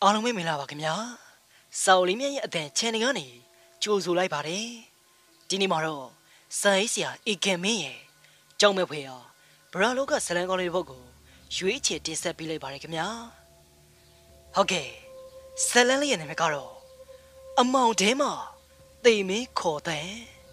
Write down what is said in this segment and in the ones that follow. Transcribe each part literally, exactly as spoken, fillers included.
အားလုံးပဲမင်္ဂလာပါခင်ဗျာစော်လေးမြတ်ရဲ့အတန် channel ကနေကြိုဆိုလိုက်ပါတယ်ဒီနေ့မှာတော့စာရေးဆရာအေကန်မင်းရဲ့ကြောက်မဲ့ဖွယ်ရာဗရာလောကဇလန်ကောင်းလေးဘုတ်ကိုရွေးချယ်တင်ဆက်ပေးလိုက်ပါတယ်ခင်ဗျာဟုတ်ကဲ့ဇလန်လေးရဲ့နာမည်ကတော့အမောင်တဲမှာတိမ်မင်းခေါ်တဲ့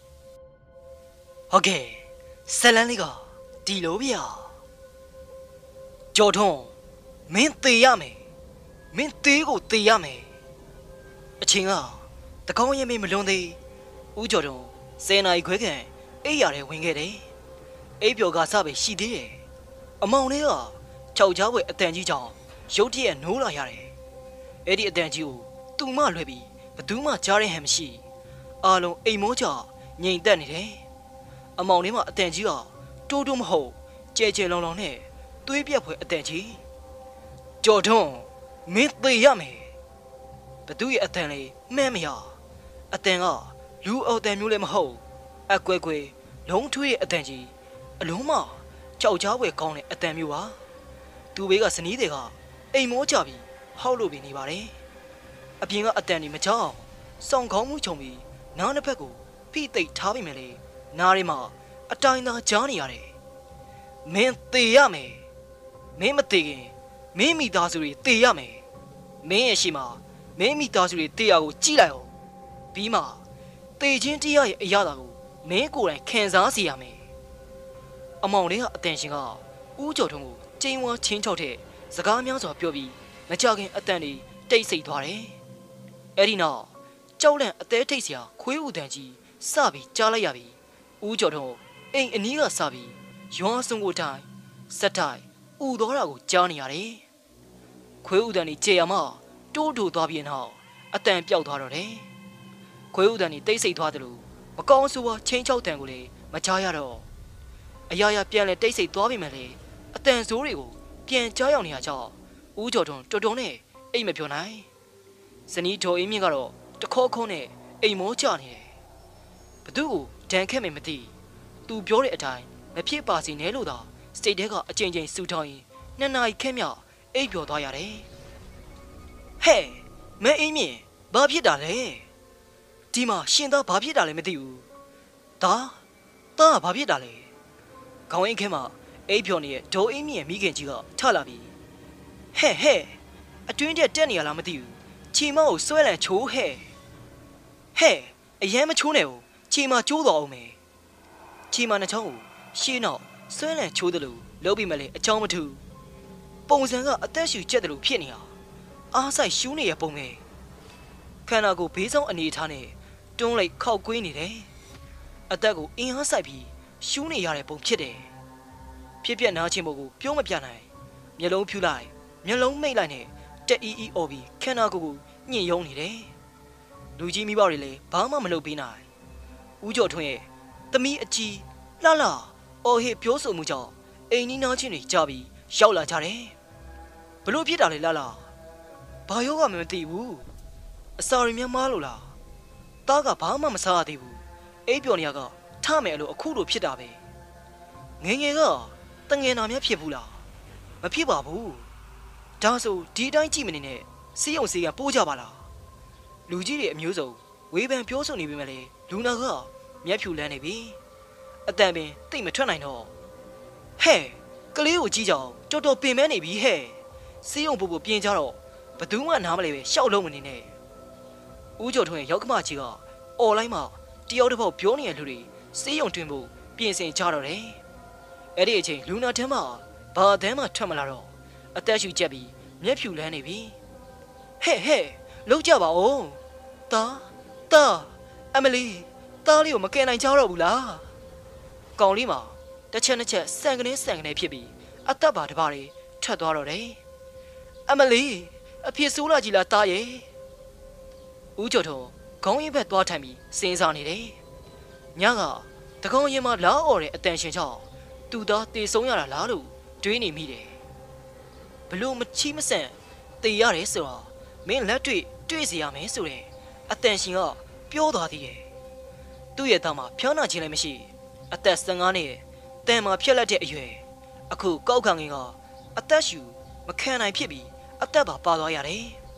ဟုတ်ကဲ့ဇလန်လေးကဒီလိုဗျာကြော်ထွန်းမင်းသေရမယ်မင်းသေးကိုသေရမယ်အချင်းကတကောင်းရင်မလွန်သေးဦးကျော်တုံဆယ်နာရီခွဲခန့်အိပ်ရတယ်ဝင်ခဲ့တယ်အိပ်ပျော်ကစပဲရှိသေးတယ်အမောင်လေးကခြောက်ချားပွဲအတန်ကြီးကြောင့်ရုတ်တရက်နိုးလာရတယ်အဲ့ဒီအတန်ကြီးကိုသူ့မလွှဲပြီးဘသူမှကြားရဟန်မရှိအားလုံးအိမ်မောကြငြိမ်သက်နေတယ်အမောင်လေးမှအတန်ကြီးကတိုးတိုးမဟုတ်ကြဲကြဲလောင်လောင်နဲ့သွေးပြက်ဖွယ်အတန်ကြီးကျော်ထွန်းမင်းသေရမယ်ဘသူရဲ့အတန်လေးမှန်းမရအတန်ကလူအတန်မျိုးလည်းမဟုတ်အကွဲကွဲလုံးထွေးရဲ့အတန်ကြီးအလုံးမကြောက်ကြားပွဲကောင်းတဲ့အတန်မျိုးပါသူဘေးကစနီးတွေကအိမ်မောကြပြီးဟောက်လို့ပြီးနေပါတယ်အပြင်ကအတန်ကြီးမကြောက်စောင်းခေါင်းမှုခြုံပြီးနားနှစ်ဖက်ကိုဖိသိပ်ထားပြီးမယ်လေနားထဲမှာအတိုင်းသာကြားနေရတယ်မင်းသေရမယ်မင်းမသေခင်မင်းမိသားစုတွေသေရမယ်မင်းရဲ့ရှိမှာမင်းမိသားစုတွေသေရကိုကြည့်လိုက်အောင်ပြီးမှသေချင်းတရားရဲ့အရာတာကိုမင်းကိုယ်တိုင်ခံစားစေရမယ်အမောင်လေးကအတန်ရှင်ကဦးကျော်ထုံးကိုကျင်းဝါချင်းချောက်တဲ့စကားများစွာပြောပြီးမကြခင်အတန်တွေတိတ်ဆိတ်သွားတယ်အဲ့ဒီနောက်ကြောက်လန့်အသေးထိတ်စရာခွေးဥတန်ကြီးစပြီးကြားလိုက်ရပြီဦးကျော်ထုံးအိမ်အနီးကစပြီးရွာစုံကိုတိုင်းစက်တိုင်းဥတော်တာကိုကြားနေရတယ်ခွေးဥတန်ကြီးကြေရမတိုးတိုးသွားပြီးနောက်အတန်ပြောက်သွားတော့တယ်ခွေးဥတန်ကြီးတိတ်ဆိတ်သွားတယ်လို့မကောင်းဆိုးဝါချင်းချောက်တန်ကိုလည်းမကြားရတော့အရာရာပြန်လဲတိတ်ဆိတ်သွားပြီမယ်လေအတန်ဆိုးတွေကိုပြန်ကြားရောက်နေရကြောင်းဦးကျော်ထွန်းတော်တော်နဲ့အိမ်မပြောနိုင်ဇနီးတော်အင်းမြင့်ကတော့တခေါခေါနဲ့အိမ်မောကြနေတယ်ဘသူ့ကိုဒဏ်ခတ်မယ်မသိသူပြောတဲ့အတိုင်းမဖြစ်ပါစေနဲ့လို့သာစတိတ်တဲကအကြိမ်ကြိမ်စူထောင်းရင်နှစ်နာရီခန့်မြောက်အိပ်ပျော်သွားရတယ်ဟဲ့မဲအင်းမြင့်ဘာဖြစ်တာလဲဒီမှာရှင်သားဘာဖြစ်တာလဲမသိဘူးဒါဒါဘာဖြစ်တာလဲခေါင်းအိမ်ခဲမှာအိပ်ပျော်နေတဲ့ဒေါ်အင်းမြင့်မိခင်ကြီးကထလာပြီဟဲ့ဟဲ့အတွင်းတက်တက်နေရလားမသိဘူးချီမကိုဆွဲလန့်ချိုးဟဲ့ဟဲ့အရန်မချိုးနဲ့ဘူးချီမကျိုးတော်အောင်မယ်ချီမနှချောင်းကိုရှေးနောက်ဆွဲလန့်ချိုးတယ်လို့လုပ်ပြီးမလဲအချောင်းမထူပုံစံကအသက်ရှူကျက်တယ်လို့ဖြစ်နေတာအားဆိုင်ရှူးနေရပုံပဲခန္ဓာကိုယ်ဘေးဆောင်အနေထားနဲ့တွန်းလိုက်ခောက်ကွေးနေတယ်အသက်ကိုအင်းအားဆိုင်ပြီးရှူးနေရတဲ့ပုံဖြစ်တယ်ဖြစ်ပြက်နာချင်းပုံကိုပြောမပြနိုင်မျက်လုံးဖြူလိုက်မျက်လုံးမိတ်လိုက်နဲ့တက်အီအီအော်ပြီးခန္ဓာကိုယ်ကိုညှင်ယုံနေတယ်လူကြီးမိဘတွေလည်းဘာမှမလုပ်ပေးနိုင်ဦးကျော်ထွန်းရဲ့သမီးအကြီးလှလှအော်ဟစ်ပြောဆိုမှုကြောင့်အိမ်နီးနားချင်းတွေကြားပြီးရောက်လာကြတယ်ဘလို့ဖြစ်တာလဲလှလှဘာယောဂမသိဘူးအစာရင်းများမားလို့လားတားကဘာမှမစားရသေးဘူးအိပ်ပျော်နေရကထမယ်လို့အခုလိုဖြစ်တာပဲငငယ်ကတငယ်နာများဖြစ်ဘူးလားမဖြစ်ပါဘူးဒါဆိုဒီတိုင်းကြည့်မနေနဲ့စီးအောင်စီးကပိုးကြပါလားလူကြီးတွေအမျိုးစုံဝေဖန်ပြောဆိုနေပြီမဲ့လေလူနာကမျက်ဖြူလန်းနေပြီအတန်ပင်တိတ်မထွက်နိုင်တော့ဟဲ့ကလေးကိုကြည့်ကြအောင်တော်တော်ပင်မဲနေပြီဟဲ့စီးအောင်ပူပူပြင်ကြတော့ဘသူမှနားမလဲပဲရှောက်လုံးမနေနဲ့ဦးကျော်ထွန်းရဲ့ရောက်ကမကြီးကအော်လိုက်မှတယောက်တစ်ပေါက်ပြောနေတဲ့လူတွေစီးရုံတွင်ဖို့ပြင်ဆင်ကြတော့တယ်အဲ့ဒီအချိန်လူနာထဲမှာဘာတန်းမှထွက်မလာတော့အသက်ရှူကျက်ပြီးမျက်ဖြူလန်းနေပြီဟဲ့ဟဲ့လုံးကြပါဦးတာတာအမလီတားလေးကိုမကယ်နိုင်ကြတော့ဘူးလားကောင်လေးမှာတစ်ချက်နှစ်ချက်ဆန်ကနေဆန်ကနေဖြစ်ပြီးအသက်ပါတပါးတွေထွက်သွားတော့တယ်အမလီအဖြစ်ဆိုးလာကြီးလားတားရဲ့ဦးကျော်တော်ခေါင်းရင်းဘက်သွားထိုင်ပြီးစဉ်းစားနေတယ်ညကတကောင်ရင်မှာလာအော်တဲ့အတန်ရှင်ချောင်းသူသားတေဆုံးရတာလားလို့တွေးနေမိတယ်ဘလို့မချီမဆန့်တေရတယ်ဆိုတော့မင်းလက်တွေ့တွေ့စီရမယ်ဆိုရင်အတန်ရှင်ကပြောသွားသေးတယ်သူ့ရဲ့သားမှာဖျားနာခြင်းလည်းမရှိအသက်ဆယ်ငါးနှစ်တန်မှာဖြက်လက်တဲ့အရွယ်အခုကောက်ခံငင်ကအသက်ရှူမခံနိုင်ဖြစ်ပြီးအသက်ပါပါသွားရတယ်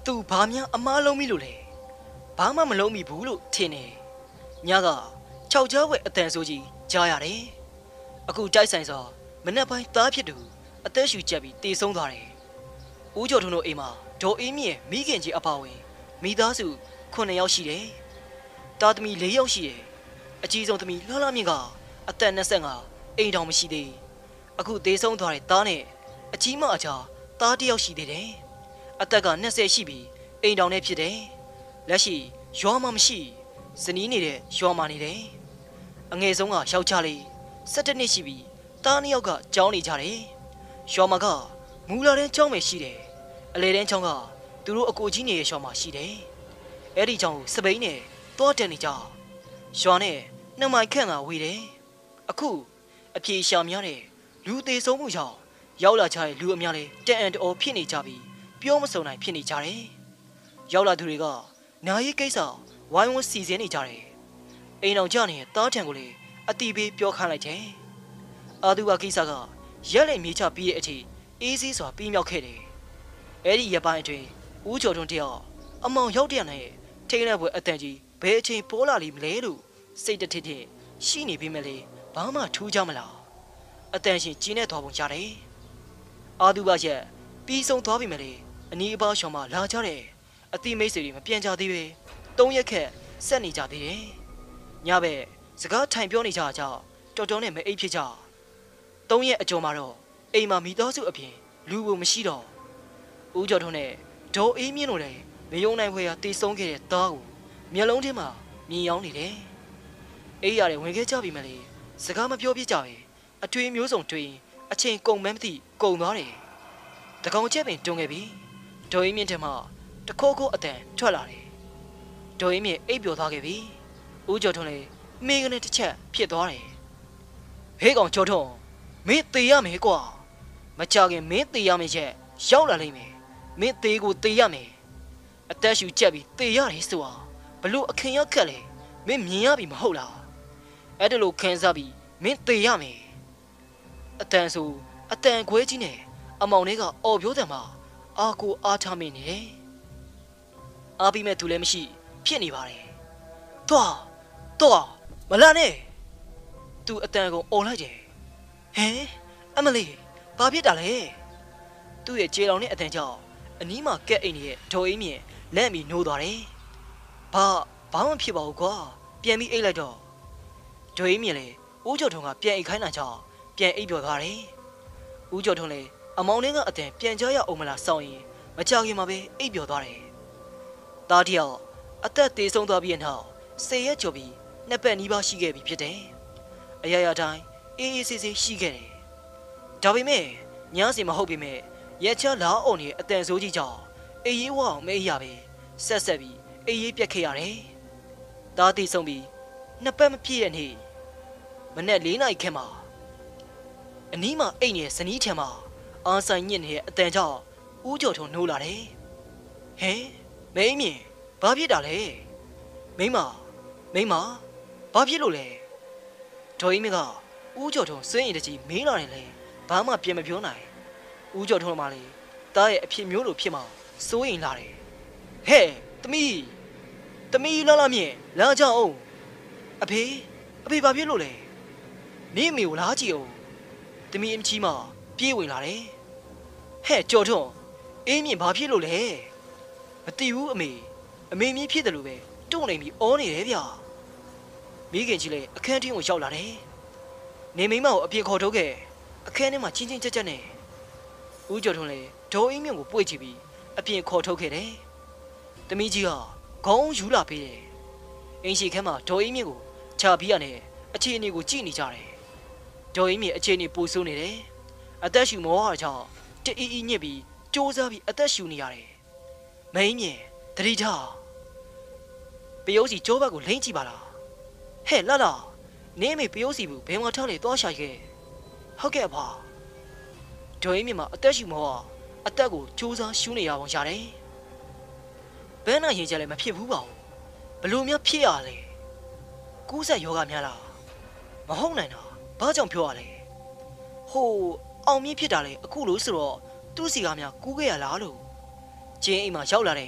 သူဘာများအမားလုံးမိလို့လဲဘာမှမလုံးမိဘူးလို့ထင်တယ်ညကခြောက်ကြားဝဲအတန်ဆိုကြီးကြားရတယ်အခုတိုက်ဆိုင်စောမနေ့ပိုင်းသားဖြစ်သူအသက်ရှူကျက်ပြီးတေဆုံးသွားတယ်ဦးကျော်ထွန်းတို့အိမ်မှာဒေါ်အေးမြင့်မိခင်ကြီးအပါဝင်မိသားစုခုနှစ်ယောက်ရှိတယ်တာသမီလေးယောက်ရှိတယ်အကြီးဆုံးသမီးလှလှမြင့်ကအသက်၂၅အိမ်တောင်မရှိသေးအခုတေဆုံးသွားတဲ့သားနဲ့အကြီးမအချာသားတစ်ယောက်ရှိသေးတယ်အသက်က၂၀ရှိပြီးအိမ်တောင်နဲ့ဖြစ်တယ်လက်ရှိရွာမှာမရှိဇနီးနေတဲ့ရွာမှာနေတယ်အငယ်ဆုံးကယောက်ျားလေး၁၇နှစ်ရှိပြီးသားနှစ်ယောက်ကကြောင်းနေကြတယ်ရွာမှာကမူလာတဲ့ကျောင်းပဲရှိတယ်အလေတဲ့ကျောင်းကသူတို့အကိုကြီးနေတဲ့ရွာမှာရှိတယ်အဲ့ဒီကျောင်းကိုစပိန်နဲ့တောတက်နေကြရွာနဲ့နှစ်မိုင်ခန့်ကဝေးတယ်အခုအပြေရှာများတဲ့လူသေးဆုံးမှုကြောင့်ရောက်လာကြတဲ့လူအများလေးတအံ့တော်ဖြစ်နေကြပြီးပြောမစုံနိုင်ဖြစ်နေကြတယ်ရောက်လာသူတွေကနာရီကိစ္စဝိုင်းဝန်းစီစဉ်နေကြတယ်အိမ်အောင်ကြနေတဲ့တားထံကိုလေအတီးပေးပြောခိုင်းလိုက်တယ်အာသူဝကိစ္စကရက်လက်မြေချပြီးတဲ့အထိအေးဆေးစွာပြီးမြောက်ခဲ့တယ်အဲ့ဒီရပိုင်းအတွင်းဦးကျော်ထွန်းတယောက်အမောင်ရောက်တဲ့နဲ့ထိန်းတဲ့ဘွယ်အတန်ကြီးဘယ်အချိန်ပေါ်လာလိမ့်မလဲလို့စိတ်တထစ်ထစ်ရှိနေပြီမလဲဘာမှထူးကြမလားအတန်ရှင်ကျင်းနေသွားပုံရတယ်အာသူဘရက်ပြီးဆုံးသွားပြီမလဲအနီးအပါးရှောင်းမှလာကြတယ်အတိမိတ်ဆွေတွေမပြန်ကြသေးပဲသုံးရက်ခက်ဆက်နေကြသေးတယ်ညဘက်စကားထိုင်ပြောနေကြကြတော်တော်နဲ့မအိပ်ဖြစ်ကြသုံးရက်အကျော်မှာတော့အိမ်မှာမိသားစုအပြင်လူဘုံမရှိတော့ဦးကျော်ထွန်းနဲ့ဒေါ်အေးမြင့်တို့လည်းမယုံနိုင်ဖွယ်ရာတေဆုံးခဲ့တဲ့သားကိုမျက်လုံးထဲမှာမြင်ရောက်နေတယ်အေးရတယ်ဝင်ခဲ့ကြပြီမလဲစကားမပြောပြကြပဲအထွေမျိုးစုံတွေ့ရင်အချိန်ကုန်မှန်းမသိကုန်သွားတယ်တကောင်ချက်ပင်တွန်းခဲ့ပြီဒေါ်အေးမြင့်ထဲမှာတခိုးခိုးအတန်ထွက်လာတယ်ဒေါ်အေးမြင့်အိပ်ပျော်သွားခဲ့ပြီဦးကျော်ထွန်းလည်းမိန်းကလေးတစ်ချက်ဖြစ်သွားတယ်ဟေးကောင်ကျော်ထွန်းမင်းသေရမယ်ကွာမကြခင်မင်းသေရမယ်ချက်ရောက်လာလိမ့်မယ်မင်းသေကိုသေရမယ်အသက်ရှူချက်ပြီးသေရတယ်ဆိုတာဘလို့အခင်ရောက်ခက်လဲမင်းမြင်ရပြီမဟုတ်လားအဲ့ဒါလို့ခံစားပြီးမင်းသေရမယ်အတန်ဆိုအတန်ခွဲကြီးနဲ့အမောင်လေးကအော်ပြောတယ်မှာအာကိုအားထားမင်းနေတယ်အားပြီးမဲ့သူလည်းမရှိဖြစ်နေပါတယ်သွားသွားမလာနဲ့သူအတန်ကိုအော်လိုက်တယ်ဟဲအမလေးဘာဖြစ်တာလဲသူ့ရဲ့ခြေတော်နဲ့အတန်ကြောင့်အနီးမှာကက်အိမ်ရဲ့ဒေါ်အေးမြင့်လက်မီနိုးသွားတယ်ဘာဘာမှဖြစ်ပါဘူးကွာပြန်ပြီးအိတ်လိုက်တော့ဒေါ်အေးမြင့်လေဦးကျော်ထွန်းကပြန်အိတ်ခိုင်းတာကြောင့်ပြန်အိတ်ပြော်သွားတယ်ဦးကျော်ထွန်းလေအမောင်လေးကအတန်ပြန်ကြရအောင်မလားစောင့်ရင်မကြခင်မှာပဲအိတ်ပြော်သွားတယ်သားတယောက်အသက်သေးဆုံးသွားပြီးတဲ့နောက်စေရက်ကျော်ပြီးနှစ်ပတ်နီးပါးရှိခဲ့ပြီဖြစ်တယ်အရာရာတိုင်းအေးအေးဆေးဆေးရှိခဲ့တယ်ဒါပေမဲ့ညစီမဟုတ်ပေမဲ့ရက်ချလာအောင်နေအတန်ဆိုးကြီးကြောင့်အေးရေးဝအောင်မအေးရပဲဆက်ဆက်ပြီးအေးရေးပြက်ခဲ့ရတယ်သားသေးဆုံးပြီးနှစ်ပတ်မပြည့်တဲ့နေ့မနေ့၄နာရီခန့်မှာအနီးမှာအိတ်နေတဲ့ဇနီးထံမှာအာဆိုင်ညစ်နေတဲ့အတန်ကြောင့်ဦးကျော်ထွန်းနိုးလာတယ်ဟဲမင်းမြင်ဘာဖြစ်တာလဲမိမမိမဘာဖြစ်လို့လဲဒေါ်အေးမြင့်ကဦးကျော်ထွန်းစွန့်ရင်တကြီးမင်းလာတယ်လေဘာမှပြန်မပြောနိုင်ဦးကျော်ထွန်းမှလေတားရဲ့အဖြစ်မျိုးလိုဖြစ်မှစိုးရင်လာတယ်ဟဲ့သမီးသမီးလာလာမြင့်လာကြအောင်အဖေအဖေဘာဖြစ်လို့လဲနေမေကိုလာကြည့်အောင်သမီးအမကြီးမပြေးဝင်လာတယ်ဟဲ့ကျော်ထွန်းအေးမြင့်ဘာဖြစ်လို့လဲမသိဘူးအမေအမေမြင့်ဖြစ်တယ်လို့ပဲတုံနေပြီးအောနေတယ်ဗျမိခင်ကြီးလည်းအခန်းထင်းကိုရောက်လာတယ်နေမိမကိုအပြင်ခေါ်ထုတ်ခဲ့အခန်းထဲမှာချင်းချင်းကြက်ကြက်နဲ့ဦးကျော်ထွန်းလည်းဒေါ်အေးမြင့်ကိုပွေ့ချပြီးအပြင်ခေါ်ထုတ်ခဲ့တယ်။သမီးကြီးကခေါင်းယူလာပေးတယ်။အင်းရှိခန်းမှာဒေါ်အေးမြင့်ကိုချပြီးရနဲ့အခြေအနေကိုကြည့်နေကြတယ်။ဒေါ်အေးမြင့်အခြေအနေပိုဆိုးနေတယ်။အသက်ရှူမောဟာကြောင့်တအီအီညစ်ပြီးစူးစမ်းပြီးအသက်ရှူနေရတယ်။မင်းမြင့်တတိထားပယုတ်စီကျိုးဘက်ကိုလိမ့်ကြည့်ပါလား။ဟဲ့လာလာနေမေပယုတ်စီဘူးဘယ်မှာထားလဲသွားရှာခဲ့ဟုတ်ကဲ့ပါဒေါ်အေးမြင့်မှာအသက်ရှူမောဟာအသက်ကိုစူးစမ်းရှူနေရအောင်ရတယ်ဘယ်နဲ့ရင်ကြလဲမဖြစ်ဘူးပါဘူးဘလို့များဖြစ်ရလဲကူးဆက်ယောဂများလားမဟုတ်နိုင်တာဘာကြောင့်ပြောရလဲဟိုအောင်မြင့်ဖြစ်တာလေအခုလို့ဆိုတော့သူ့စီကားများကူးခဲ့ရလားလို့ကျင်းအိမ်မှာရောက်လာတဲ့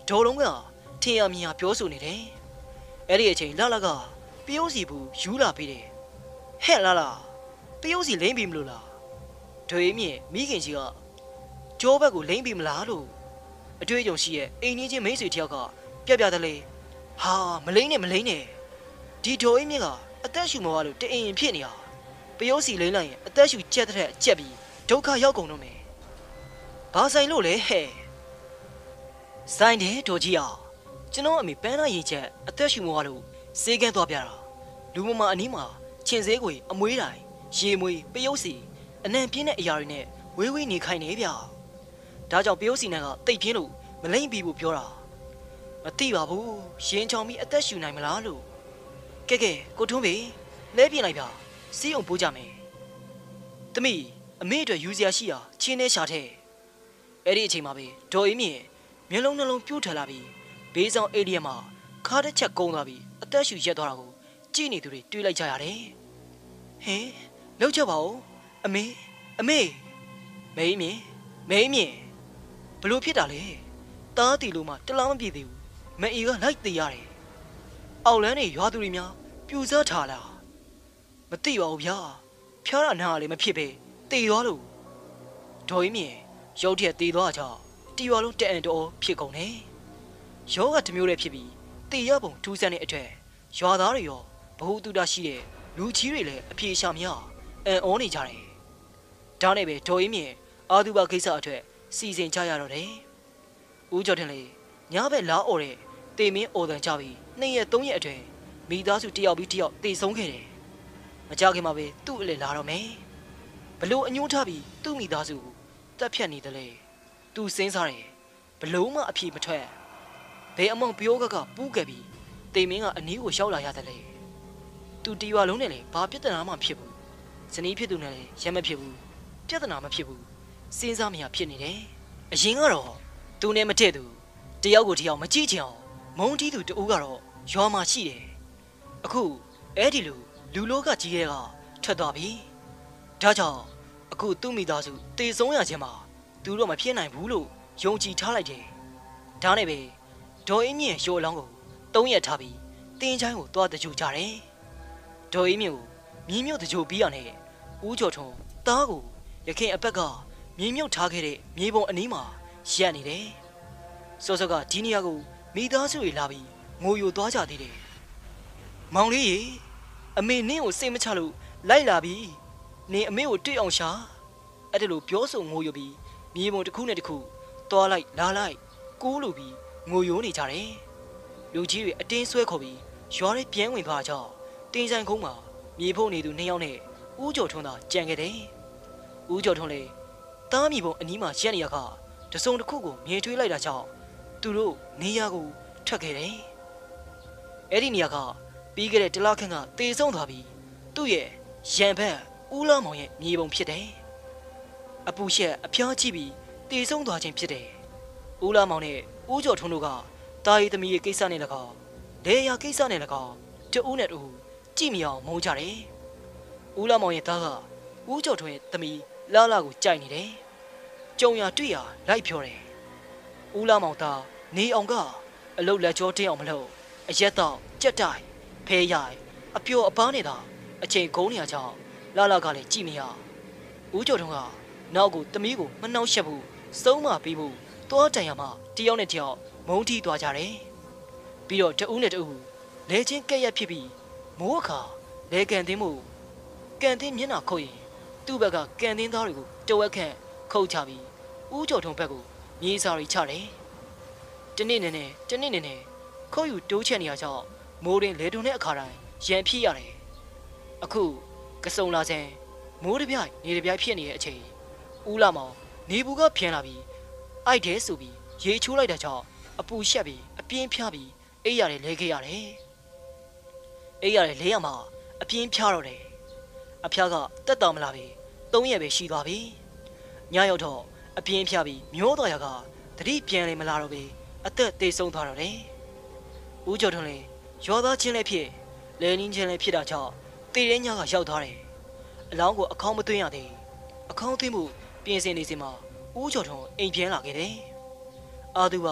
တော်လုံးကထင်ရမြင်ရပြောဆိုနေတယ်အဲ့ဒီအချိန်လာလာကပယုတ်စီဘူးယူလာပြီးတယ်ဟဲ့လာလာပယုတ်စီလိမ့်ပြီမလို့လားဒွေမြင့်မိခင်ကြီးကကြောဘက်ကိုလိမ့်ပြီမလားလို့အတွေ့အကြုံရှိရဲ့အိမ်ကြီးချင်းမိတ်ဆွေတယောက်ကပြပြတယ်လေဟာမလိမ့်နဲ့မလိမ့်နဲ့ဒီဒိုအေးမြင့်ကအသက်ရှူမောရလို့တအိမ်ရင်ဖြစ်နေတာပယုတ်စီလိမ့်လိုက်ရင်အသက်ရှူကြက်တဲ့ကြက်ပြီးဒုက္ခရောက်ကုန်တော့မယ်ဘာဆိုင်လို့လဲဟဲ့ဆိုင်တယ်တော်ကြီးအောင်ကျွန်တော်အမေပန်းနာရင်ချက်အသက်ရှူမောရလို့စေးကန်းသွားပြတာလူမမအနီးမှာခြင်စေးကိုအမွေးတိုင်းရေမွေးပယုတ်စီအနံပြင်းတဲ့အရာတွေနဲ့ဝေးဝေးနေခိုင်းနေဗျာဒါကြောင့်ပယုတ်စီနန်းကတိတ်ပြင်းလို့မလိမ့်ပြီးဘူးပြောတာမသိပါဘူးရင်ချောင်ပြီးအသက်ရှူနိုင်မလားလို့ကဲကဲကိုထွန်းပေလဲပြင်းလိုက်ဗျာစီးအောင်ပိုးကြမယ်တမိအမေအတွက်ယူစရာရှိတာချင်းနဲ့ရှာထဲအဲ့ဒီအချိန်မှာပဲဒေါ်အေးမြင့်မျက်လုံးနှလုံးပြိုးထလာပြီးဘေးဆောင်အေဒီယမ်မှာခါတစ်ချက်ကုန်းသွားပြီးအသက်ရှူရက်သွားတာကိုကြည့်နေသူတွေတွေးလိုက်ကြရတယ်ဟင်လောက်ချက်ပါဦးအမေအမေမေးမြင့်မေးမြင့်ဘလို့ဖြစ်တာလဲတားတီလို့မှတလားမပြေသေးဘူးမအေကလိုက်သေးရတယ်အောက်လန်းနေရွာသူတွေများပြူစားထားလားမသိပါဘူးဗျာဖျားရနာလည်းမဖြစ်ပဲတေသွားလို့ဒေါ်ကြီးမြင့်ရုတ်တရက်တေသွားကြတီရွာလုံးတက်အန်တော်ဖြစ်ကုန်တယ်ယောဂတစ်မျိုးတည်းဖြစ်ပြီးတေရပုံထူးဆန်းတဲ့အထက်ရွာသားတွေရောဘ ഹു တုဒရှိတဲ့လူကြီးတွေလည်းအပြေရှာမရအန်အောနေကြတယ်ဒါနဲ့ပဲဒေါ်ကြီးမြင့်အာသူဘကိစ္စအထက်စီစဉ်ကြရတော့တယ်ဦးကျော်တင်လေညဘက်လာអော်တဲ့တေမင်းအော်တန်ကြပြီးနှစ်ရက်သုံးရက်အတွင်းမိသားစုတယောက်ပြီးတယောက်တေဆုံးခဲ့တယ်မကြခင်မှာပဲသူ့အလေလာတော့မယ်ဘလို့အညှိုးထားပြီးသူ့မိသားစုကိုတက်ဖြတ်နေတယ်လေသူစဉ်းစားတယ်ဘလို့မှအဖြေမထွက်ဘယ်အမောင်ပြောကကပူးခဲ့ပြီးတေမင်းကအနီးကိုရောက်လာရတယ်လေသူတီရွာလုံးနဲ့လေဘာပြဿနာမှဖြစ်ဘူးဇနီးဖြစ်သူနဲ့လည်းရမဖြစ်ဘူးပြဿနာမဖြစ်ဘူးစဉ်းစားမရဖြစ်နေတယ်အရင်ကတော့သူနဲ့မတည့်သူတယောက်ကိုတယောက်မကြည့်ချင်အောင်မုန်းတီးသူတူကတော့ရွာမှာရှိတယ်အခုအဲ့ဒီလိုလူလောကကြီးရဲ့ကထွက်သွားပြီဒါကြောင့်အခုသူ့မိသားစုတေဆုံးရခြင်းမှာသူတို့မဖြစ်နိုင်ဘူးလို့ယုံကြည်ထားလိုက်တယ်ဒါနဲ့ပဲဒေါ်အင်းမြင့်ရှိုးအလောင်းကိုသုံးရက်ထားပြီးတင်းချိုင်းကိုသွားတကြူကြတယ်ဒေါ်အင်းမြင့်ကိုမြင်းမြုပ်တကြူပြီးရနဲ့ဦးကျော်ထွန်းသားကိုရခင်အပက်ကမြင်းမြုပ်ထားခဲ့တဲ့မြေပုံအနီးမှာရက်နေတယ်စောစောကဒီနေရာကိုမိသားစုတွေလာပြီးငိုယိုသွားကြသေးတယ်မောင်လေးရေအမေနင်းကိုစိတ်မချလို့လိုက်လာပြီနင်အမေကိုတွေ့အောင်ရှာအဲ့ဒါလိုပြောဆိုငိုယိုပြီးမြေပုံတစ်ခုနဲ့တစ်ခုသွားလိုက်လာလိုက်ကိုးလိုပြီးငိုယိုနေကြတယ်လူကြီးတွေအတင်းဆွဲခေါ်ပြီးရွာထဲပြန်ဝင်သွားကြတင်းဆိုင်ကုန်းမှာမြေဖို့နေသူနှစ်ယောက်နဲ့ဦးကျော်ထွန်းသာကြံခဲ့တယ်ဦးကျော်ထွန်းလေတားမြေပုံအနီးမှာရက်နေရခါတစုံတစ်ခုကိုမြေထွေးလိုက်တာကြောင့်သူတို့နေရာကိုထွက်ခဲ့တယ်အဲ့ဒီနေရာကပြီးခဲ့တဲ့တလခန့်ကတေဆုံးသွားပြီးသူ့ရဲ့ရံဖက်ဦးလာမောင်ရဲ့မြေပုံဖြစ်တယ်အပူရှက်အဖျားကြည့်ပြီးတေဆုံးသွားခြင်းဖြစ်တယ်ဦးလာမောင်နဲ့ဦးကျော်ထွန်းတို့ကတာရီသမီးရဲ့ကိစ္စနဲ့၎င်းလေယာကိစ္စနဲ့၎င်းတဦးနဲ့တူကြည့်မရအောင်မုန်းကြတယ်ဦးလာမောင်ရဲ့သားကဦးကျော်ထွန်းရဲ့သမီးလာလာကိုကြိုက်နေတယ်ကြုံရတွေ့ရလိုက်ပြောတယ်ဦးလာမောင်သားနေအောင်ကအလုတ်လက်ကြောတင်းအောင်မလုပ်အရက်တော့ကြက်တိုင်ဖဲရိုင်အပျော်အပားနေတာအချိန်ကုန်းနေရကြောင်းလာလာကလည်းကြည့်မရဦးကျော်ထွန်းကနောက်ကိုသမီးကိုမနှောက်ယှက်ဘူးစုံးမပေးဖို့သွားတိုင်ရမှတယောက်နဲ့တယောက်မုန်းတီးသွားကြတယ်ပြီးတော့တဦးနဲ့တဦးလဲချင်းကဲ့ရက်ဖြစ်ပြီးမိုးအခါလဲကန်တင်းမှုကန်တင်းမျက်နှာခုတ်ရင်သူ့ဘက်ကကန်တင်းသားတွေကိုတဝက်ခန့်ခုတ်ချပြီးဦးကျော်ထွန်းဘက်ကိုမြေစာရီချတယ်တနေ့နဲ့နဲ့တနေ့နဲ့နဲ့ခုတ်ယူတိုးချက်နေရကြောင်းမိုးရင်လေတုံနဲ့အခါတိုင်းရံဖြစ်ရတယ်အခုကစုံလာခြင်းမိုးတပြိုင်နေတပြိုင်ဖြစ်နေတဲ့အချိန်ဦးလာမောင်နေဘူးကဖျန်းလာပြီးအိုက်တဲဆိုပြီးရေချိုးလိုက်တဲ့ကြောင့်အပူရှက်ပြီးအပြင်းဖြားပြီးအိပ်ရတယ်လဲခဲ့ရတယ်အိပ်ရတယ်လဲရမှာအပြင်းဖြားတော့တယ်အဖျားကတက်တော်မလာပြီသုံးရက်ပဲရှိသွားပြီညရောက်တော့အပြင်းဖြားပြီးမျိုးတော်ရကတတိပြန်လေမလာတော့ပဲအသက်သေးဆုံးသွားတော့တယ်ဦးကျော်ထွန်းလည်းရောသားချင်းလည်းဖြစ်လဲနင်းချင်းလည်းဖြစ်တာကြောင့်တေတဲ့ညကရောက်သွားတယ်အလောင်းကိုအခေါင်းမသွင်းရသေးအခေါင်းသွင်းမှုပြင်ဆင်နေစမှာဦးကျော်ထွန်းအိမ်ပြန်လာခဲ့တယ်အာသူက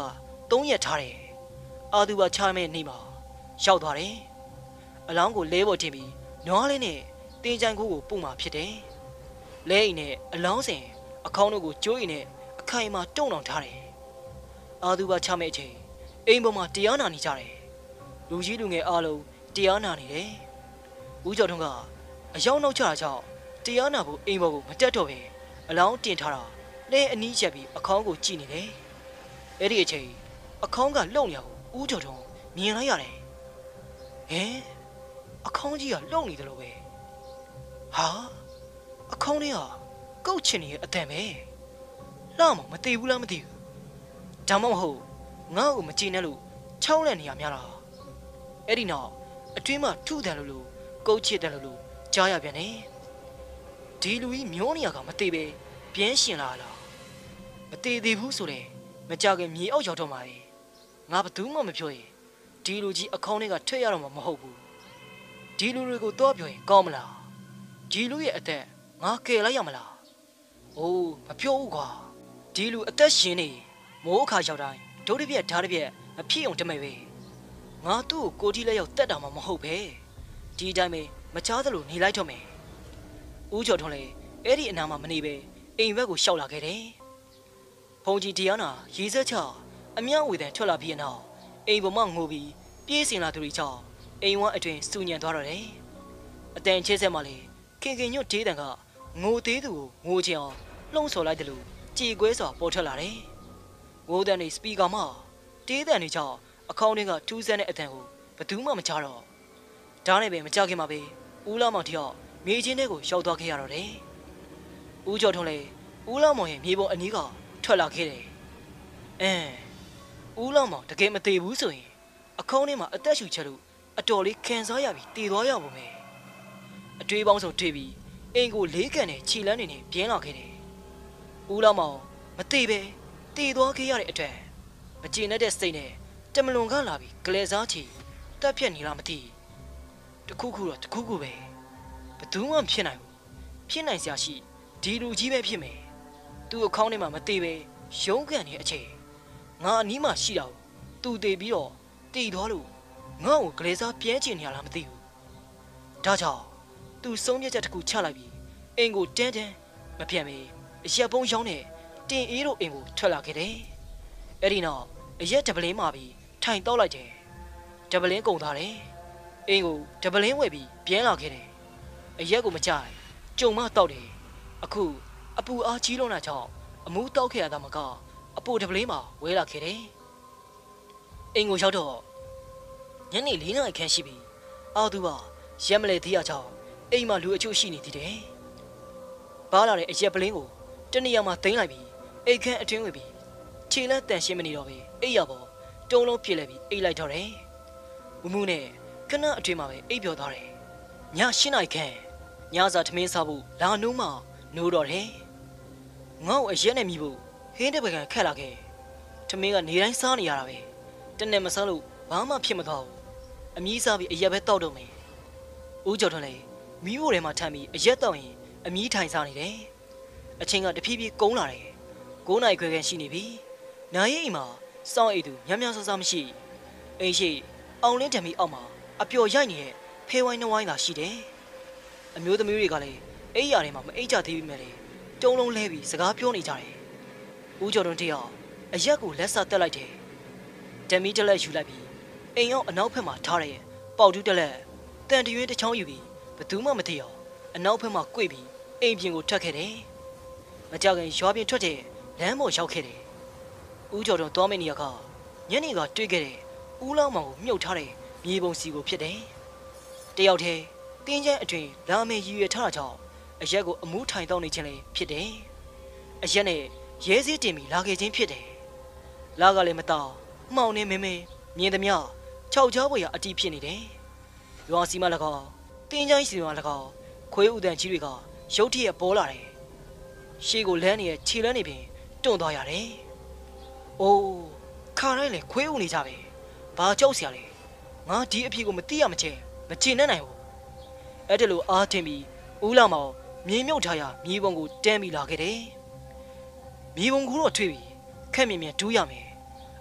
သုံးရက်ထားတယ်အာသူဘချမဲ့နေမှာရောက်သွားတယ်အလောင်းကိုလဲပေါ်တင်ပြီးနွားလေးနဲ့တင်းချိုင်ကိုကိုပုတ်မှာဖြစ်တယ်လဲအိမ်နဲ့အလောင်းစင်အခေါင်းတို့ကိုကျိုးအိမ်နဲ့အခိုင်အမာတုံ့တောင်ထားတယ်အာသူဘချမဲ့အချိန်အိမ်ပေါ်မှာတရားနာနေကြတယ်လူကြီးလူငယ်အားလုံးတရားနာနေတယ်ဦးကျော်ထွန်းကအယောင်နောက်ချတာကြောင့်တရားနာဖို့အိမ်ပေါ်ကိုမတက်တော့ပဲအလောင်းတင်ထားတာလဲအနီးချက်ပြီးအခေါင်းကိုကြည့်နေတယ်အဲ့ဒီအချိန်အခေါင်းကလှုပ်နေရကိုဦးကျော်ထွန်းမြင်လိုက်ရတယ်ဟဲအခေါင်းကြီးကလှုပ်နေတယ်လို့ပဲဟာအခေါင်းလေးကကုတ်ချင်နေတဲ့အတန်ပဲလှမမသိဘူးလားမသိဘူးဒါမှမဟုတ်ငါ့ကိုမကြည့်နဲ့လို့ချောင်းလက်နေရများလားအဲ့ဒီနောက်အတွင်းမှာထုတယ်လို့လို့ကုတ်ချစ်တယ်လို့လို့ကြားရပြန်တယ်ဒီလူကြီးမျောနေရကမသိပဲပြင်းရှင်လာလားမသေးသေးဘူးဆိုတဲ့မကြခင်မြေအောက်ရောက်တော့မှာလေငါဘသူမှမပြောရင်ဒီလူကြီးအခေါင်းထဲကထွက်ရတော့မှာမဟုတ်ဘူးဒီလူတွေကိုတော့ပြောရင်ကောင်းမလားဒီလူရဲ့အသက်ငါကယ်လိုက်ရမလားအိုးမပြောဘူးကွာဒီလူအသက်ရှင်နေမိုးအခါရောက်တိုင်းဒုတိယဓာတ်တစ်ပြက်မဖြစ်အောင်တမဲ့ပဲငါသူ့ကိုကိုကြီးလက်ရောက်တက်တာမှမဟုတ်ပဲဒီအတိုင်းပဲမချားသလိုနေလိုက်တော့မယ်ဦးကျော်ထွန်းလည်းအဲ့ဒီအနာမှာမနေပဲအိမ်ဘက်ကိုရှောက်လာခဲ့တယ်ဖုန်ကြီးတရားနာရေစက်ချအမြောက်ဝေတဲ့ထွက်လာပြီးနောက်အိမ်ပေါ်မှာငိုပြီးပြေးစင်လာသူတွေကြောင့်အိမ်ဝအတွင်စူညံသွားတော့တယ်အတန်ချဲဆက်မှလေခင်ခင်ညွတ်ဒေးတန်ကငိုသေးသူကိုငိုချင်အောင်လှုံ့ဆော်လိုက်တယ်လို့ကြေကွဲစွာပေါ်ထွက်လာတယ်ငိုတဲ့နေစပီကာမှာဒေးတန်တွေကြောင့်အခေါင်းတွေကထူးဆန်းတဲ့အတန်ကိုဘယ်သူမှမကြားတော့ဒါနဲ့ပဲမကြခင်မှာပဲဦးလာမောင်တယောက်မြေချင်းထဲကိုရောက်သွားခဲ့ရတော့တယ်ဦးကျော်ထွန်းလည်းဦးလာမောင်ရဲ့မြေပေါ်အနီးကထွက်လာခဲ့တယ်အင်းဦးလာမောင်တကယ်မသေးဘူးဆိုရင်အခေါင်းထဲမှာအသက်ရှူချက်လို့အတော်လေးခံစားရပြီးတည်သွားရပါမယ်အတွေးပေါင်းစုံတွေ့ပြီးအိမ်ကိုလေးကန်နဲ့ခြေလန်းနေနဲ့ပြင်းလာခဲ့တယ်ဦးလာမောင်မသေးပဲတည်သွားခဲ့ရတဲ့အတွက်မကျေနပ်တဲ့စိတ်နဲ့တမလွန်ကလာပြီးကလေးစားချီတက်ပြက်နေလားမသိတခုခုတော့တခုခုပဲဘယ်သူမှမဖြစ်နိုင်ဘူးဖြစ်နိုင်စရာရှိဒီလူကြီးပဲဖြစ်မယ်သူ့အခေါင်းထဲမှာမသေးပဲရုံးကန်နေတဲ့အချိန်ငါအနီးမှာရှိတာကိုသူတည်ပြီးတော့တည်သွားလို့ငါ့ကိုကလေးစားပြဲချင်နေရလားမသိဘူးဒါကြောင့်သူဆုံးဖြတ်ချက်တစ်ခုချလိုက်ပြီးအိမ်ကိုတန်းတန်းမပြန်ပဲအရက်ပုံးရောင်းတဲ့တင်အေးတို့အိမ်ကိုထွက်လာခဲ့တယ်အဲ့ဒီနောက်အရက်ဒပလင်းမှာပြီးထိုင်တော့လိုက်တယ်ဒပလင်းကုန်သွားတယ်အိမ်ကိုဒပလင်းဝယ်ပြီးပြင်းလာခဲ့တယ်အရက်ကိုမကြိုက်ကြုံမတောက်တယ်အခုအပူအားကြီးလုံးတာကြောင့်အမူးတောက်ခဲ့ရတာမကအပူဒပလင်းမှာဝဲလာခဲ့တယ်အိမ်ကိုရောက်တော့ညနေလေးနာရီခန့်ရှိပြီအာသူကရက်မလဲသေးရကြောင်းအိမ်မှာလူအချို့ရှိနေသေးတယ်ဘာလာတဲ့အရက်ပလင်းကိုတနေရာမှာသိမ်းလိုက်ပြီးအိတ်ခန့်အတွင်းဝင်ပြီးခြေလက်တန်ရှင်းမနေတော့ပဲအိတ်ရပေါ်တုံးလုံးပြစ်လိုက်ပြီးအိတ်လိုက်တော့တယ်မူမူနဲ့ခဏအတွင်းမှာပဲအိတ်ပြောသွားတယ်ညရှင်းနိုင်ခန့်ညစာထမင်းစားဖို့လာနိုးမှနိုးတော့တယ်ငေါ့အရက်နဲ့မြည်ဖို့ဟင်းတဲ့ဘက်ကခက်လာခဲ့ထမင်းကနေတိုင်းစားနေရတာပဲတနေ့မစားလို့ဘာမှဖြစ်မသွားဘူးအမြီးစားပြီးအရက်ပဲတောက်တော့မယ်ဦးကျော်ထွန်းလည်းမီးဖို့ထဲမှာထမ်းပြီးအရက်တောက်ရင်အမြီးထိုင်စားနေတယ်အချိန်ကတဖြည်းဖြည်းကုန်းလာတယ်၉နာရီခွဲခန့်ရှိနေပြီနိုင်ရဲ့အိမ်မှာစောင်းအိတ်သူညံ့ညံ့ဆဆမရှိအိမ်ရှိအောင်လင်းတံမီအောက်မှာအပျော်ရိုက်နေတဲ့ဖဲဝိုင်းနှဝိုင်းသာရှိတယ်အမျိုးသမီးတွေကလည်းအိမ်ရာထဲမှာမအိတ်ကြသေးပြီမဲ့လေတုံးလုံးလဲပြီးစကားပြောနေကြတယ်ဦးကျော်ထွန်းတယောက်အရက်ကိုလက်ဆတက်လိုက်တယ်တံမီတလက်ယူလိုက်ပြီးအိမ်ရောက်အနောက်ဘက်မှာထားတဲ့ပေါက်တူးတလက်တန်တရွေးတစ်ချောင်းယူပြီးဘသူမှမသိအောင်အနောက်ဘက်မှာ꿰ပြီးအိမ်ပြင်ကိုထွက်ခဲ့တယ်မကြောက်ခင်ရွာပြင်ထွက်တဲ့လမ်းပေါ်ရောက်ခဲ့တယ်ဦးကျော်တော်သွားမယ့်နေရာကညနေကတွေ့ခဲ့တဲ့ဦးလောင်းမောင်ကိုမြုပ်ထားတဲ့မြေပုံစီကိုဖြစ်တယ်တယောက်တည်းတင်းကျန်းအတွင်လာမေရည်ရွယ်ထားတာကြောင့်အရက်ကိုအမူးထိုင်တောင်းနေခြင်းလည်းဖြစ်တယ်အရက်နဲ့ရဲစည်းတင်ပြီးလာခဲ့ခြင်းဖြစ်တယ်လာကလည်းမတော်မှောင်နေမင်းမင်းမြင်သမျှခြောက်ချောပွေရအတီးဖြစ်နေတယ်ရွာစီမ၎င်းတင်းကျန်းစီမ၎င်းခွေးဥတန်ကြီးတွေကရုတ်တရက်ပေါ်လာတယ်ရှေ့ကိုလမ်းနေရဲ့ခြေလမ်းနေပြင်တွန့်သွားရတယ်အိုးခါတိုင်းလေခွေးဥနေကြပဲဘာကြောက်စရာလဲငါဒီအဖြစ်ကိုမသိရမချင်းမချင်နဲ့နိုင်ဘူးအဲ့ဒါလိုအားထင်ပြီးဦးလာမောင်မြေမြုပ်ထားရမြေပုံကိုတန်းပြီးလာခဲ့တယ်မြေပုံကိုတော့ထွေးပြီးခက်မြင်မြင်ဒူးရမယ်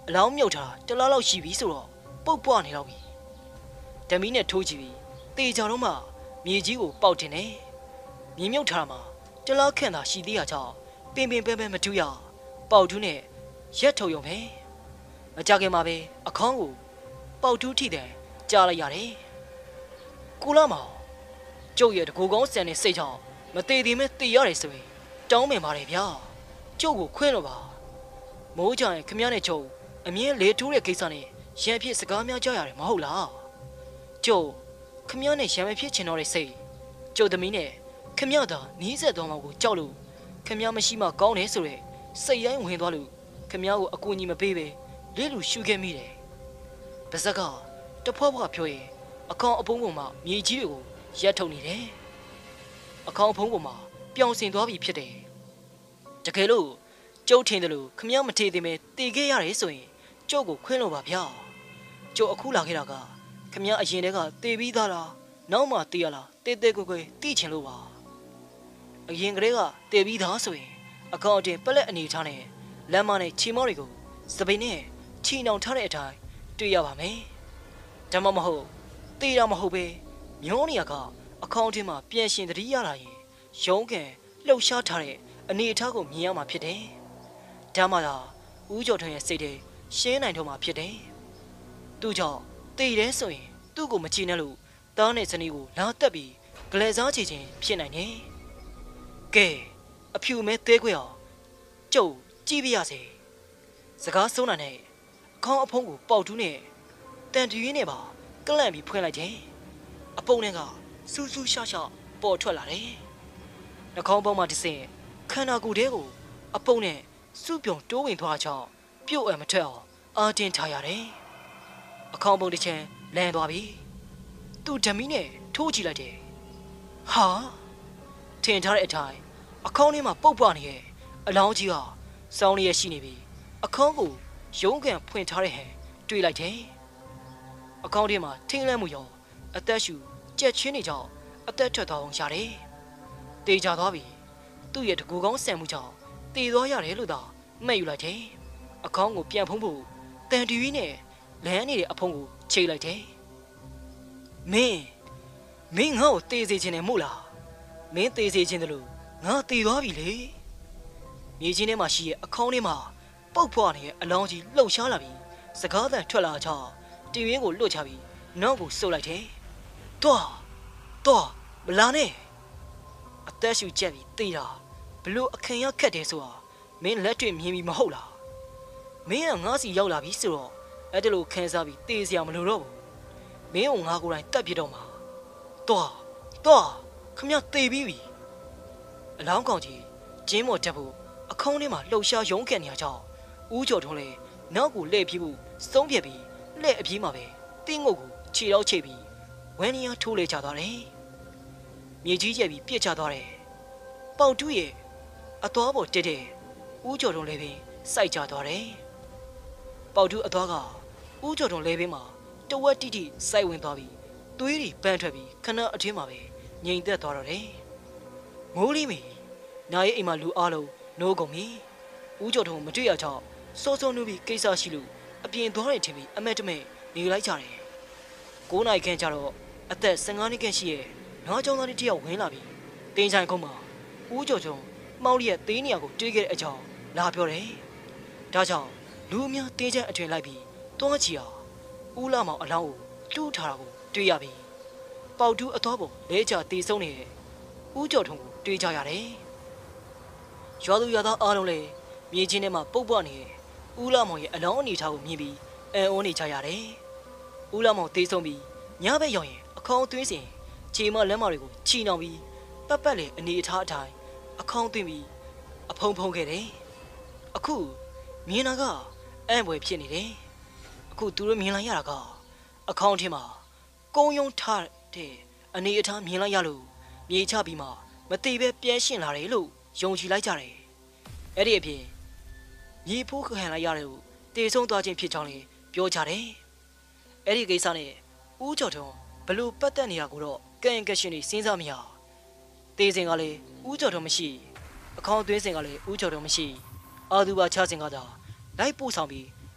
အလောင်းမြုပ်ထားတလားလောက်ရှိပြီဆိုတော့ပုတ်ပွားနေတော့ပြီဓမီနဲ့ထိုးကြည့်ပြီးတေချာတော့မှမြေကြီးကိုပေါက်တင်တယ်မြေမြုပ်ထားမှာတလားခန့်သာရှိသေးတာကြောင့်ပင်ပင်ပန်းပန်းမတူရပေါက်တူးနဲ့ရက်ထုတ်ရုံပဲမကြခင်မှာပဲအခေါင်းကိုပေါက်တူးထိတယ်ကြားလိုက်ရတယ်ကိုလာမောင်ကျုပ်ရဲ့တကူကောင်းဆန်တဲ့စိတ်ကြောင့်မသေးသေးမဲ့တေရတယ်ဆိုရင်တောင်းပန်ပါတယ်ဗျာကျုပ်ကိုခွင့်လို့ပါမိုးကြရင်ခမရနဲ့ကျုပ်အမြဲလေထိုးတဲ့ကိစ္စနဲ့ရံဖြစ်စကားများကြားရတယ်မဟုတ်လားကျုပ်ခမရနဲ့ရံမဖြစ်ချင်တော့တဲ့စိတ်ကျုပ်သမီးနဲ့ခမရသာနီးစက်သွားမှာကိုကြောက်လို့ခမရမရှိမှကောင်းတယ်ဆိုတဲ့စိတ်ရိုင်းဝင်သွားလို့ခမရကိုအကူအညီမပေးပဲလေးလူရှူခဲ့မိတယ်ပါဇက်ကတဖွားဖွားပြောရင်အကောင်အပုံးပေါ်မှာမြေကြီးတွေကိုရက်ထုတ်နေတယ်အကောင်ဖုံးပေါ်မှာပြောင်စင်သွားပြီဖြစ်တယ်တကယ်လို့ကျုပ်ထင်တယ်လို့ခမရမထေသေးမဲတည်ခဲ့ရတယ်ဆိုရင်ကျုပ်ကိုခွင့်လို့ပါဗျာကျုပ်အခုလာခဲ့တာကခမရအရင်တည်းကတည်ပြီးသားလားနောက်မှတည်ရလားတေးသေးကွယ်ကွယ်တည်ချင်လို့ပါအရင်ကတည်းကတည်ပြီးသားဆိုရင်အကောင်အတင်ပလက်အနေထားနဲ့လမ်းမနဲ့ချီမောတွေကိုစပိန်နဲ့ချီနှောင်ထားတဲ့အတိုင်းတွေ့ရပါမယ်ဒါမှမဟုတ်တည်တာမဟုတ်ပဲမျောနေရကအကောင်အတင်မှာပြန်ရှင်သတိရလာရင်ရုံးကန်လှုပ်ရှားထားတဲ့အနေအထားကိုမြင်ရမှာဖြစ်တယ်ဒါမှသာဦးကျော်ထွန်းရဲ့စိတ်ထဲရှင်းနိုင်တော့မှာဖြစ်တယ်သူကြောင့်တည်တယ်ဆိုရင်သူ့ကိုမချီနဲ့လို့တားနဲ့ဇနီးကိုလာတက်ပြီးဂလဲစားချခြင်းဖြစ်နိုင်တယ်ကဲအဖြူမဲသေးခွေအောင်ကျုပ်ကြည့်ပြရစေစကားဆုံးတာနဲ့အခေါင်းအဖုံးကိုပေါက်တူးနဲ့တန်တူရင်းနဲ့ပါကလန့်ပြီးဖွင့်လိုက်တယ်အပုံနဲ့ကစူးစူးရှာရှာပေါ်ထွက်လာတယ်နှာခေါင်းပေါက်မှတစ်စင်ခန္ဓာကိုယ်ထဲကိုအပုံနဲ့စုပြုံတိုးဝင်သွားချောင်းပြုတ်အံမထွက်အောင်အာတင်ထားရတယ်အခေါင်းပုံတစ်ချမ်းလန်သွားပြီသူ့ဓမီနဲ့ထိုးကြည့်လိုက်တယ်ဟာထင်ထားတဲ့အတိုင်းအခေါင်းထဲမှာပုတ်ပွားနေရဲ့အလောင်းကြီးဟာစောင်းရရှိနေပြီအခေါင်းကိုရုံးကန်ဖွင့်ထားတဲ့ဟန်တွေ့လိုက်တယ်အခေါင်းထဲမှာထင်းလန့်မှုရောအသက်ရှူကြက်ချင်းတွေကြောင့်အသက်ထွက်သွားအောင်ရတယ်တေးကြသွားပြီသူ့ရဲ့တကူကောင်းဆန်မှုကြောင့်တေးသွားရတယ်လို့သာမှတ်ယူလိုက်တယ်အခေါင်းကိုပြန်ဖုံးဖို့တန်တူကြီးနဲ့လမ်းနေတဲ့အဖုံးကိုချိတ်လိုက်တယ်မင်းမင်းငါ့ကိုတေးစေခြင်းနဲ့မို့လားမင်းတေးစေခြင်းတယ်လို့ငါတေးသွားပြီလေမြေချင်းထဲမှာရှိရဲ့အခေါင်းထဲမှာပုတ်ဖွားနေတဲ့အလောင်းကြီးလှုပ်ရှားလာပြီးစကားသံထွက်လာချောင်းတီရင်းကိုလွတ်ချပြီးနောက်ကိုဆုပ်လိုက်တယ်တွားတွားမလာနဲ့အသက်ရှူချက်ပြီးတေးတာဘလို့အခင်ရခက်တယ်ဆိုတာမင်းလက်တွေ့မြင်ပြီးမဟုတ်လားမင်းကငါးစီရောက်လာပြီဆိုတော့အဲ့ဒါလိုခန်းစားပြီးတေးစရာမလိုတော့ဘူးမင်းကိုငါကိုယ်တိုင်တက်ပြတော့မှာတွားတွားခမရတေးပြီးပြီအလောင်းကောင်ကြီးကျင်းမော်တက်ဖို့အခေါင်းထဲမှာလှုပ်ရှားရုံးကန်နေရကြောင်းဦးကျော်ထွန်းလည်းနောက်ကိုလှည့်ပြေးဖို့စုံးပြက်ပြီးလှည့်အပြေးမှာပဲတင်းငုတ်ကိုခြေတော့ချိတ်ပြီးဝမ်းနီယာထိုးလေချသွားတယ်မြေကြီးကျက်ပြီးပြစ်ချသွားတယ်ပေါတူးရဲ့အသွားပေါ်တက်တဲ့ဦးကျော်ထွန်းလည်းပင်စိုက်ချသွားတယ်ပေါတူးအသွားကဦးကျော်ထွန်းလည်းပင်မှာတဝက်တိတိစိုက်ဝင်သွားပြီးသွေးတွေပန်းထွက်ပြီးခဏအထင်းမှာပဲငြိမ်သက်သွားတော့တယ်မိုးလီမီနာရဲ့အိမ်မှာလူအားလုံးနိုးကုန်ပြီဦးကျော်ထွန်းမတွေ့ရချောင်းစောစောနှူးပြီးကိစ္စရှိလို့အပြင်သွားတယ်ထင်ပြီးအမက်တမဲ့နေလိုက်ကြတယ်ကိုးနိုင်ခန့်ကျတော့အသက်ဆယ်ငါးနှစ်ခန့်ရှိရဲ့နွားကျောင်းသားတစ်ယောက်ဝင်လာပြီးတင်းချိုင်ခုံးမှာဦးကျော်ထွန်းမောင်လျက်သေးနေရကိုတွေးခဲ့တဲ့အကြောင်းလာပြောတယ်ဒါကြောင့်လူအများတင်းချိုင်အထွင်လိုက်ပြီးတွားချီအောင်ဦးလာမောင်အလောင်းကိုလှူးထားတာကိုတွေ့ရပြီပေါတူးအသွားပေါ်လဲချတေဆုံးနေတဲ့ဦးကျော်ထွန်းကိုတွေ့ကြရတယ်ရွာသူရွာသားအားလုံးလည်းမြေချင်းထဲမှာပုတ်ပွားနေတဲ့ဦးလာမောင်ရဲ့အလောင်းအနေထားကိုမြင်ပြီးအံ့ဩနေကြရတယ်ဦးလာမောင်တေဆုံးပြီးညဘက်ရောက်ရင်အခေါင်းသွင်းစဉ်ခြေမလက်မတွေကိုချီနှောင်ပြီးပတ်ပတ်လေအနေအထားအတိုင်းအခေါင်းသွင်းပြီးအဖုံဖုံခဲ့တယ်အခုမြင်တာကအံ့ဖွယ်ဖြစ်နေတယ်အခုသူတို့မြင်လိုက်ရတာကအခေါင်းထဲမှာကုန်းယုံထားတဲ့အနေအထားမြင်လိုက်ရလို့မြေချပြီးမှမတိပဲပြန်ရှင်းလာတယ်လို့ယုံကြည်လိုက်ကြတယ်အဲ့ဒီအပြင်မြေဖိုးခံလိုက်ရတယ်လို့တေဆုံးသွားခြင်းဖြစ်ကြောင်းလည်းပြောကြတယ်အဲ့ဒီကိစ္စနဲ့ဦးကျော်ထွန်းဘလို့ပတ်သက်နေတာကိုတော့ကံကရှင်တွေစဉ်းစားမရတေစင်ကလည်းဦးကျော်ထွန်းမရှိအခေါင်းသွင်းစင်ကလည်းဦးကျော်ထွန်းမရှိအာသူပါချစင်ကသာလိုက်ပို့ဆောင်ပြီး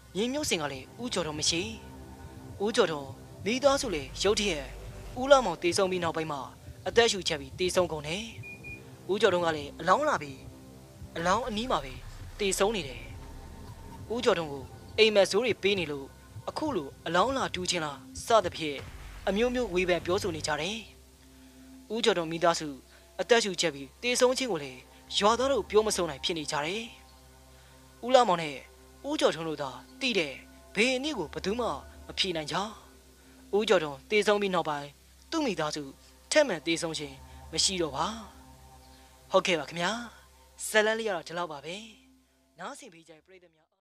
ညီမျိုးစင်ကလည်းဦးကျော်တော်မရှိဦးကျော်တော်မိသားစုလည်းရုတ်တရက်ဦးလာမောင်တေဆုံးပြီးနောက်ပိုင်းမှာအသက်ရှူချက်ပြီးတေဆုံးကုန်တယ်ဦးကျော်တော်ကလည်းအလောင်းလာပြီးအလောင်းအနီးမှာပဲတေဆုံးနေတယ်ဦးကျော်တော်ကိုအိမ်မက်ဆိုးတွေပေးနေလို့အခုလိုအလောင်းလာတူးချင်းလားစသဖြင့်အမျိုးမျိုးဝေဖန်ပြောဆိုနေကြတယ်ဦးကျော်တော်မိသားစုအသက်ရှူချက်ပြီးတေဆုံးခြင်းကိုလည်းရွာသားတို့ပြောမဆုံးနိုင်ဖြစ်နေကြတယ်ဦးလာမောင်နဲ့ဦးကျော်ထွန်းတို့သာတိတဲ့ဘေးအနည်းကိုဘယ်သူမှမဖြေနိုင်ကြဦးကျော်ထွန်းတေဆုံးပြီးနောက်ပိုင်းသူ့မိသားစုထက်မှန်တေဆုံးခြင်းမရှိတော့ပါဟုတ်ကဲ့ပါခင်ဗျာဇလန်းလေးရတော့ဒီလောက်ပါပဲနားဆင်ပေးကြတဲ့ပရိသတ်များ